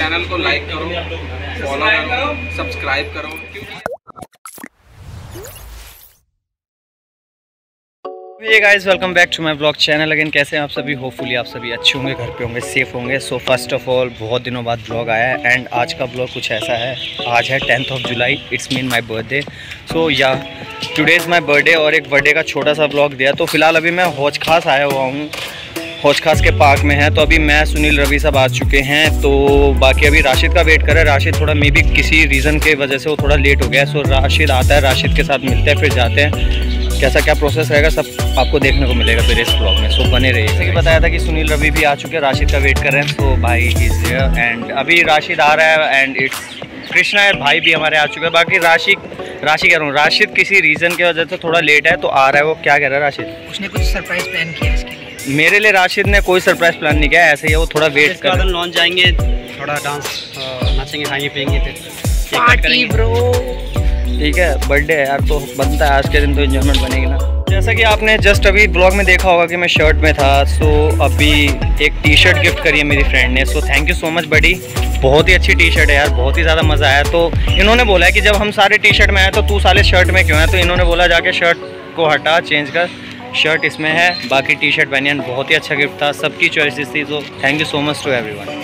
Channel को like करो, follow करो, सब्सक्राइब करो। ये guys welcome back to my blog channel again. कैसे हैं आप सभी? होपफुली आप सभी अच्छे होंगे, घर पे होंगे, सेफ होंगे। सो फर्स्ट ऑफ ऑल बहुत दिनों बाद ब्लॉग आया है एंड आज का ब्लॉग कुछ ऐसा है। आज है 10th of July, it's mean my birthday. So yeah today is my birthday और एक बर्थडे का छोटा सा ब्लॉग दिया। तो फिलहाल अभी मैं हौज खास आया हुआ हूँ, हौज खास के पार्क में है। तो अभी मैं सुनील रवि साहब आ चुके हैं, तो बाकी अभी राशिद का वेट कर रहे हैं। राशिद थोड़ा मे बी किसी रीज़न के वजह से वो थोड़ा लेट हो गया है। सो राशिद आता है, राशिद के साथ मिलते हैं, फिर जाते हैं। कैसा क्या प्रोसेस रहेगा सब आपको देखने को मिलेगा फिर इस ब्लॉग में। सो बने रहिए। जैसे कि बताया था कि सुनील रवि भी आ चुके हैं, राशिद का वेट कर रहे हैं। सो भाई इज हियर एंड अभी राशिद आ रहा है एंड इट्स कृष्णा भाई भी हमारे आ चुके हैं। बाकी राशि कह रहा हूँ, राशिद किसी रीज़न की वजह से थोड़ा लेट है तो आ रहा है। वो क्या कह रहा है राशिद? उसने कुछ सरप्राइज प्लान किया इसके लिए। मेरे लिए राशिद ने कोई सरप्राइज प्लान नहीं किया, ऐसे ही वो थोड़ा वेट कर। लॉन्च जाएंगे, थोड़ा डांस नाचेंगे, खाएंगे पिएंगे, फिर पार्टी ब्रो। ठीक है, बर्थडे है यार तो बनता है, आज के दिन तो एंजॉयमेंट बनेगी ना। जैसा कि आपने जस्ट अभी ब्लॉग में देखा होगा कि मैं शर्ट में था। सो अभी एक टी शर्ट गिफ्ट करी है मेरी फ्रेंड ने। So thank you so much buddy, बहुत ही अच्छी टी शर्ट है यार, बहुत ही ज़्यादा मज़ा आया। तो इन्होंने बोला है कि जब हम सारे टी शर्ट में आए तो तू साले शर्ट में क्यों है? तो इन्होंने बोला जाके शर्ट को हटा, चेंज कर, शर्ट इसमें है, बाकी टी शर्ट पहनी है। बहुत ही अच्छा गिफ्ट था, सबकी चॉइसेस थी। So thank you so much to everyone.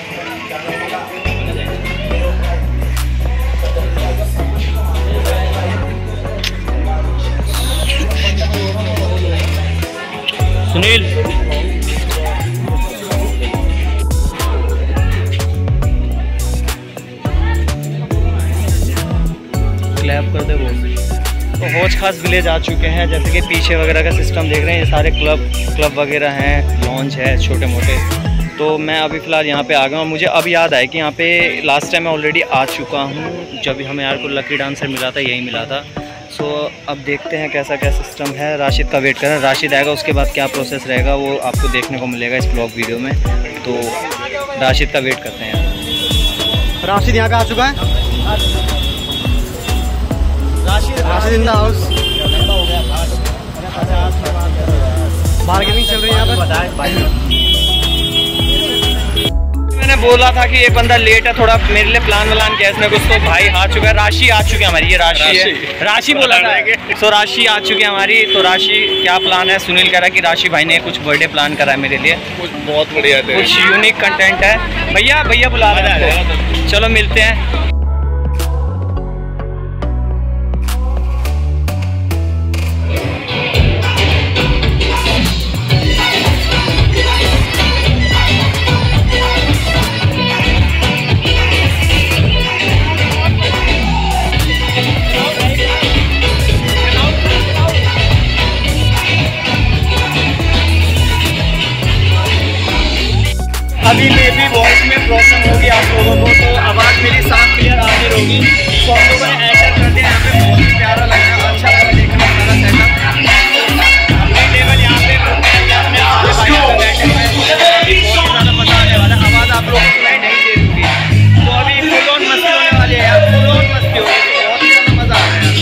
Sunil clap कर दे वो। तो हौज खास विलेज आ चुके हैं। जैसे कि पीछे वगैरह का सिस्टम देख रहे हैं, ये सारे क्लब वगैरह हैं, लॉन्च है छोटे मोटे। तो मैं अभी फ़िलहाल यहाँ पे आ गया हूँ। मुझे अब याद आया कि यहाँ पे लास्ट टाइम मैं ऑलरेडी आ चुका हूँ, जब हमें यार को लकी डांसर मिला था, यही मिला था। सो अब देखते हैं कैसा क्या सिस्टम है। राशिद का वेट करें, राशिद आएगा, उसके बाद क्या प्रोसेस रहेगा वो आपको देखने को मिलेगा इस ब्लॉग वीडियो में। तो राशिद का वेट करते हैं। राशिद यहाँ पे आ चुका है। Rashid in the house. Bargaining चल रही है यहाँ पर। मैंने बोला था कि ये बंदा लेट है थोड़ा, मेरे लिए प्लान वलान किया इसने कुछ। तो भाई आ चुका है, राशि आ चुकी है हमारी। ये राशि है, राशि बोला था। तो राशि आ चुकी है हमारी। तो राशि क्या प्लान है? सुनील कह रहा है कि राशि भाई ने कुछ बर्थडे प्लान करा है मेरे लिए, कुछ बहुत बढ़िया थे, कुछ यूनिक कंटेंट है। भैया बुला रहे हैं, चलो मिलते हैं। अभी मे भी वॉइस में प्रॉब्लम होगी आप लोगों को, तो आवाज़ मेरी साफ क्लियर आ नहीं होगी। तो हम लोगों ने ऐसा करते हैं, यहाँ पे बहुत ही प्यारा लग रहा है, अच्छा लगा देखने में सारा सेटअप। अपने टेबल यहाँ पे अपने बहुत ही ज़्यादा मज़ा आने वाला है। आवाज़ आप लोगों को सुनाई नहीं दे रही। तो अभी फुल ऑन मस्ती होने वाली है यार, फुल ऑन मस्ती होगी, बहुत ही ज़्यादा मज़ा आ रहा है।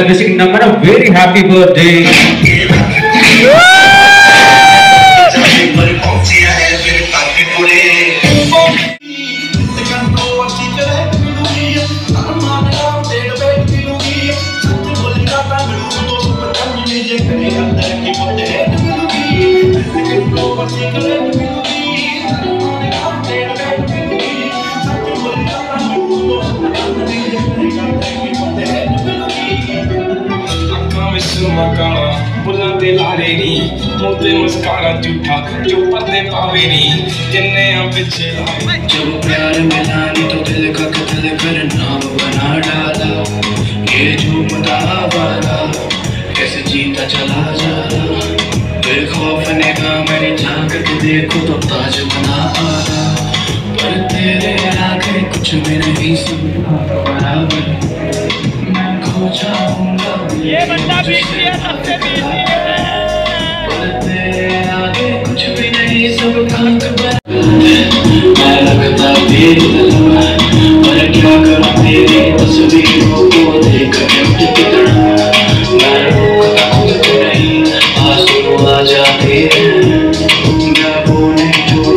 wishing Naman a very happy birthday. बुलाते लारे नी मोते मुस्कारा झूठा जो पर्दे पावे नी जिन्ने हम पीछे लाए जब प्यार मिला नी तो दिल का कत्ल कर नाम बना डाला ये झूमता वाला कैसे जीता चला जा फिर खौफ ने कहा मेरी झांक के देखो तो ताज बना आया पर तेरे आगे कुछ भी नहीं सुना बराबर मैं खो जाऊंगा ये बंदा बीती है सबसे बीती है आगे कुछ भी नहीं सब खाक मैं लगता भी पर क्या करूं तेरी तस्वीरों को देख के कितना मैं रोकता खुद को नहीं आंसू आ जाते हैं मैं वो नहीं जो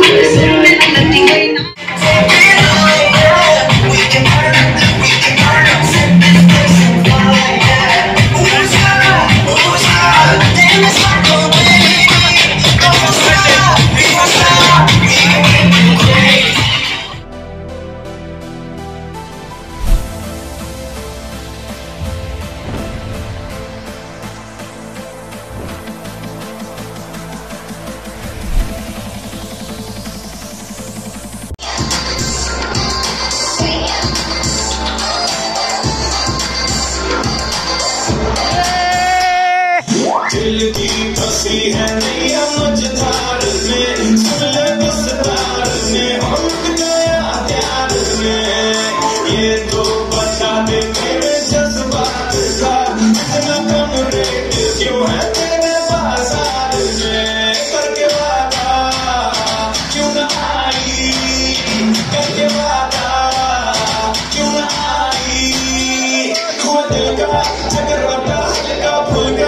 दिल की फंसी है नैया मझधार में सुलह विस्तार में उठ गया प्यार में ये तो बता दे मेरे जज्बात का इतना कम रेट क्यों है तेरे बाजार में करके वादा क्यों न आई करके वादा क्यों न आई खुद का जगरटा का भूलगा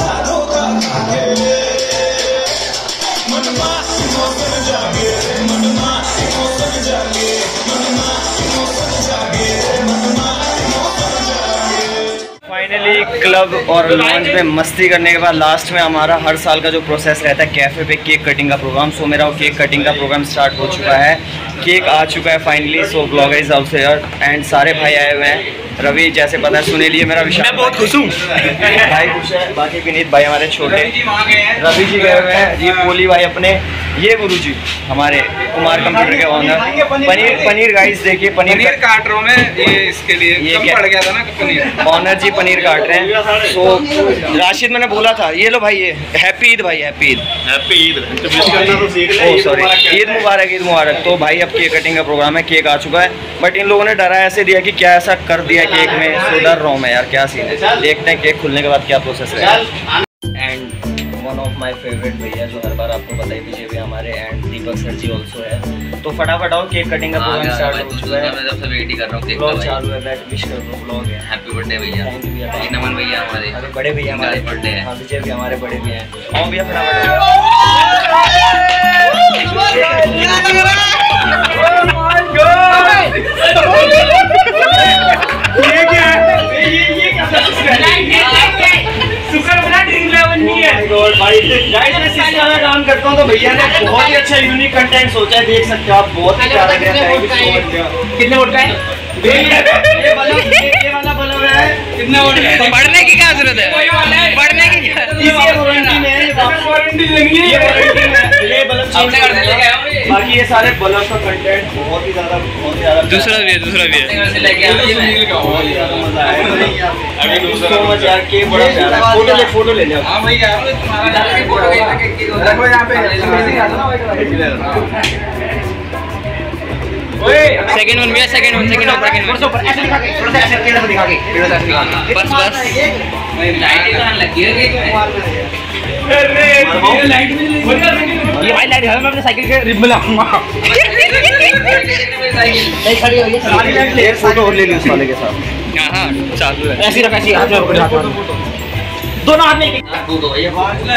फाइनली क्लब और लॉन्च में मस्ती करने के बाद लास्ट में हमारा हर साल का जो प्रोसेस रहता है कैफ़े पे केक कटिंग का प्रोग्राम। सो मेरा वो केक कटिंग का प्रोग्राम स्टार्ट हो चुका है, केक आ चुका है finally. So blogger is out here and सारे भाई आए हुए हैं। रवि जैसे पता है सुने लिए मेरा विशाल, मैं बहुत खुश हूँ भाई खुश है। बाकी विनीत भाई हमारे छोटे, रवि जी गए हुए हैं, ये पोली भाई अपने, ये गुरु जी हमारे कुमार कंप्यूटर के ऑनर। पनीर गाइस देखिए पनीर काट रहा हूँ मैं, ये इसके लिए ये कम पड़ गया था ना पनीर। ऑनर जी पनीर काट रहे हैं। सो राशिद मैंने बोला था ये लो भाई, ये हैप्पी ईद भाई, happy Eid, happy Eid, oh sorry Eid मुबारक, ईद मुबारक। तो भाई अब केक कटिंग का प्रोग्राम है, केक आ चुका है बट इन लोगों ने डरा ऐसे दिया कि क्या ऐसा कर दिया केक में। सो डर रहा हूँ मैं यार, क्या सीन है, देखते हैं केक खुलने के बाद क्या प्रोसेस है। And one of my favourite भैया जो हर बार आपको बताइए विजय भी हमारे, and Deepak sir ji also है। तो फटाफट आओ, केक कटिंग का प्रोग्राम स्टार्ट हो चुका है। मैं सबसे वेट ही कर रहा हूँ, ब्लॉग चालू है, बैक विश कर दो, ब्लॉग है। हैप्पी बर्थडे भैया, थैंक यू भैया, नमन भैया हमारे, अरे बड़े भैया हमारे बर्थडे है। हाँ विजय भी हमारे बड़े भैया हैं। आओ भैया फटाफट। काम करता हूँ तो भैया ने बहुत ही अच्छा यूनिक कंटेंट सोचा है, देख सकते हो आप, बहुत ही प्यारा है। कितने वोट का है ये वाला बल्ब है, कितने वोट है? पढ़ने की क्या जरूरत है, पढ़ने की क्या वारंटी में है, वारंटी लेंगे ये बल्ब चेंज कर देंगे। बाकी ये सारे बल्ब का कंटेंट बहुत ही ज्यादा दूसरा भी है, दूसरा भी है। मजा आया अभी दूसरा मजा यार, केक बड़ा प्यारा है। फोटो ले लिया। हां भैया तुम्हारा फोटो देखो यहां पे सेकंड वन भैया, सेकंड वन ऐसे दिखा के, थोड़ा सा ऐसे टेढ़ा दिखा के, बस लाइट लगी है केक में। ये भाई लाइट है, मैं अपने साइकिल के रिब में लगाऊंगा। नहीं खड़ी हो ये एक फोटो और ले ली उस वाले के साथ। हाँ चालू है। ऐसी रखा ऐसी हाथ में पकड़ हाथ में दोनों हाथ में तू तो ये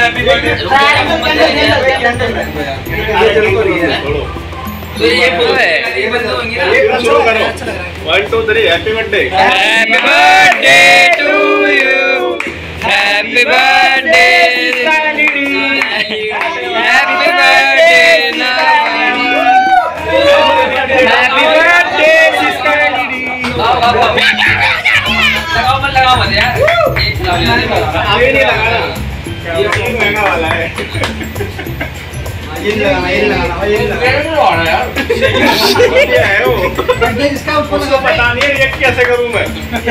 तो ये वो है ये बंद होंगे ना 1 2 3 happy birthday. Happy birthday to you happy birthday happy birthday happy birthday sister दीदी। लगाओ मत यार ये नहीं लगाना, ये महंगा वाला है। ये नहीं लगाना ये है वो उसको पता नहीं है रिएक्ट कैसे करूं मैं।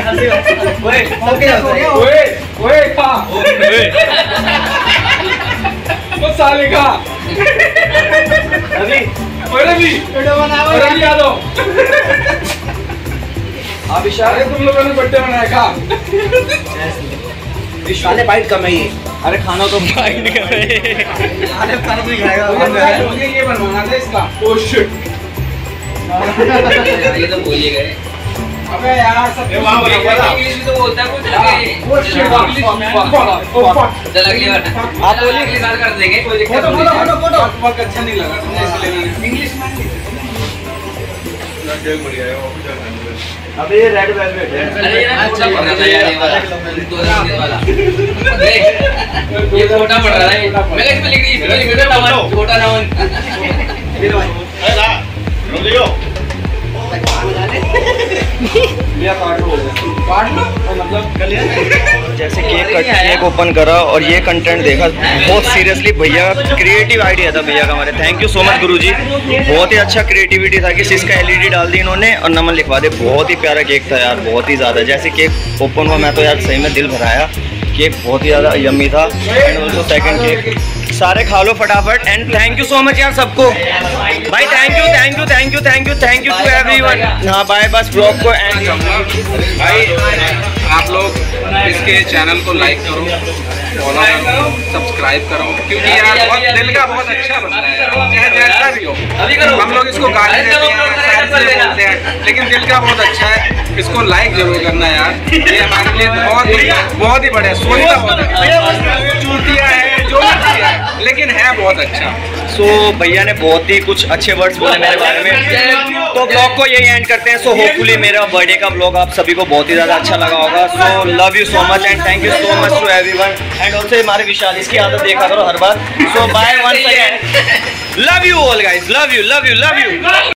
ओए पा वो साले का अभी वीडियो बनाओ यादव। अरे तुम लोगों ने बर्थडे मनाया का? साले बाइट कम है ये। अरे खाना तो बाइट कर रहे मुझे ये बनवाना था इसका। ओह शिट ये तो भूल ही गए। अबे यार सब इंग्लिश में तो बोलता है कुछ लगे ओह शिट चल अगली बार आप बोलिए अगली बार कर देंगे कोई दिक्कत नहीं है। फोटो बहुत अच्छा नहीं लगा इंग्लिश में। अबे ये रेड वेलवेट है। अरे ये ना छोटा पड़ रहा था यार ये वाला 2000 वाला देख ये छोटा पड़ रहा है। मैं इसमें लिख रही छोटा नाम जैसे केक ओपन करा और ये कंटेंट देखा, बहुत सीरियसली भैया क्रिएटिव आइडिया था भैया का हमारे। थैंक यू सो मच गुरुजी, बहुत ही अच्छा क्रिएटिविटी था कि सिस्का एलईडी डाल दी इन्होंने और नमन लिखवा दे। बहुत ही प्यारा केक था यार, बहुत ही ज़्यादा। जैसे केक ओपन हुआ मैं तो यार सही में दिल भराया। केक बहुत ही ज़्यादा यम्मी था। एंड ऑल्सो सेकंड केक सारे खा लो फटाफट। And thank you so much यार सबको भाई, thank you thank you thank you thank you thank you to everyone. हाँ बाय, बस ब्लॉग को एंड भाई आप लोग इसके चैनल को लाइक करो, फॉलो करो, सब्सक्राइब करो, क्योंकि यार बहुत दिल का बहुत अच्छा बनता है यार, चाहे जैसा भी हो। हम लोग इसको गाली देते हैं, सारी चीजें बोलते हैं, लेकिन दिल का बहुत अच्छा है। इसको लाइक जरूर करना यार, ये हमारे लिए बहुत ही बढ़िया। सोचता बहुत चूतिया है जो भी है, लेकिन है बहुत अच्छा। सो भैया ने बहुत ही कुछ अच्छे वर्ड्स बोले मेरे बारे में, तो ब्लॉग को यही एंड करते हैं। सो होपफुली मेरा बर्थडे का ब्लॉग आप सभी को बहुत ही ज़्यादा अच्छा लगा होगा। So love you so much and thank you so much to everyone. And also हमारे विशाल, इसकी आदत देखा करो हर बार। So bye once again, love you all guys, love you love you love you.